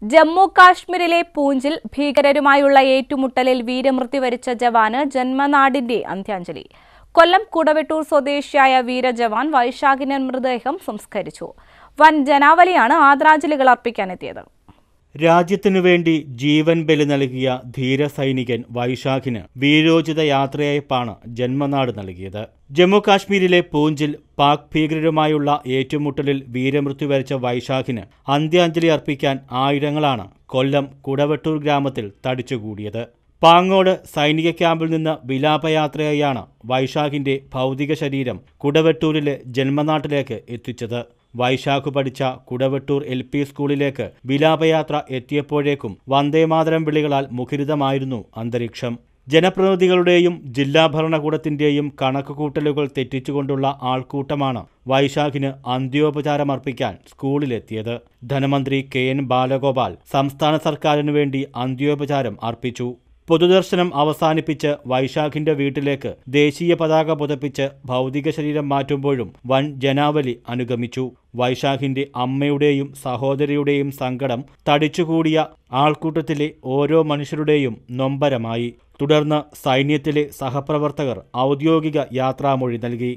ജമ്മു കാശ്മീരിലെ പൂഞ്ചിൽ ഭീകരരുമായുള്ള ഏറ്റുമുട്ടലിൽ വീരമൃത്യു വരിച്ച ജവാന് ജന്മനാടിന്റെ അന്ത്യാഞ്ജലി. കൊല്ലം കുടവെട്ടൂർ സ്വദേശിയായ വീരജവാൻ വൈശാഖിന്റെ മൃതദേഹം സംസ്കരിച്ചു. വൻ ജനാവലിയാണ് ആദരാഞ്ജലികൾ അർപ്പിക്കാനെത്തിയത്. രാജ്യത്തിനുവേണ്ടി ജീവൻ ബലി നൽകിയ ധീര സൈനികൻ വൈശാഖിന് വീരോചിത യാത്രയയപ്പാണ് ജന്മനാട് നൽകിയത്. ജമ്മു കാശ്മീരിലെ പൂഞ്ചിൽ പാക് ഭീകരരുമായുള്ള ഏറ്റുമുട്ടലിൽ വീരമൃത്യു വരിച്ച വൈശാഖിന് അന്ത്യാഞ്ജലി അർപ്പിക്കാൻ ആയിരങ്ങളാണ് കൊല്ലം കുടവെട്ടൂർ ഗ്രാമത്തിൽ തടിച്ചുകൂടിയത്. പാങ്ങോട് സൈനിക ക്യാമ്പിൽ നിന്ന് വിലാപയാത്രയായാണ് വൈശാഖിന്റെ ഭൗതിക ശരീരം കുടവെട്ടൂരിലെ ജന്മനാട്ടിലേക്ക് എത്തിച്ചത്. വൈശാഖ് പഠിച്ച കുടവെട്ടൂർ LP സ്കൂളിലേക്ക് വിലാപയാത്ര എത്തിയപ്പോഴേക്കും വന്ദേമാതരം വിളികളാൽ മുഖരിതമായിരുന്നു അന്തരീക്ഷം. ജനപ്രതിനിധികളുടെയും ജില്ലാ ഭരണകൂടത്തിന്റെയും കണക്കുകൂട്ടലുകൾ തെറ്റിച്ചുകൊണ്ടുള്ള ആൾക്കൂട്ടമാണ് വൈശാഖിന് അന്ത്യോപചാരമർപ്പിക്കാൻ സ്കൂളിലെത്തിയത്. ധനമന്ത്രി KN ബാലഗോപാൽ സംസ്ഥാന സർക്കാരിനു വേണ്ടി അന്ത്യോപചാരം അർപ്പിച്ചു. പൊതുദർശനം അവസാനിപ്പിച്ച് വൈശാഖിന്റെ വീട്ടിലേക്ക് ദേശീയ പതാക പുതപ്പിച്ച് ഭൗതിക ശരീരം മാറ്റുമ്പോഴും വൻ ജനാവലി അനുഗമിച്ചു. വൈശാഖിന്റെ അമ്മയുടെയും സഹോദരിയുടെയും സങ്കടം തടിച്ചുകൂടിയ ആൾക്കൂട്ടത്തിലെ ഓരോ മനുഷ്യരുടെയും നൊമ്പരമായി. തുടർന്ന് സൈന്യത്തിലെ സഹപ്രവർത്തകർ ഔദ്യോഗിക യാത്രാമൊഴി നൽകി.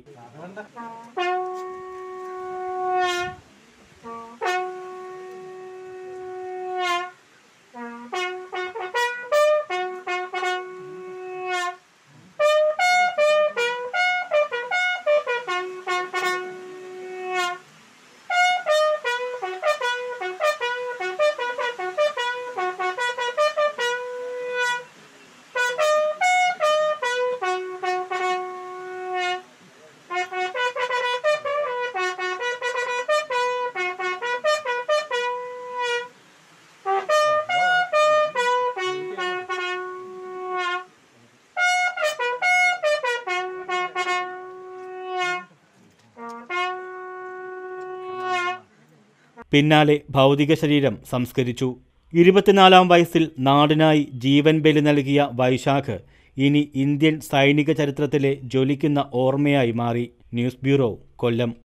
പിന്നാലെ ഭൗതിക ശരീരം സംസ്കരിച്ചു. 24-ാം വയസ്സിൽ നാടിനായി ജീവൻ ബലി നൽകിയ വൈശാഖ് ഇനി ഇന്ത്യൻ സൈനിക ചരിത്രത്തിലെ ജ്വലിക്കുന്ന ഓർമ്മയായി മാറി. ന്യൂസ് ബ്യൂറോ, കൊല്ലം.